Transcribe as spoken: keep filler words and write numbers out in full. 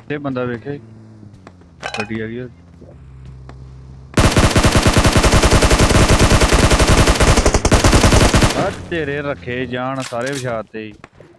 ਤੇ ਬੰਦਾ ਵੇਖੇ ਗੱਡੀ ਆ ਗਈ ਆ। ਆ ਤੇਰੇ ਰੱਖੇ ਜਾਣ ਸਾਰੇ ਵਿਛਾਤੇ।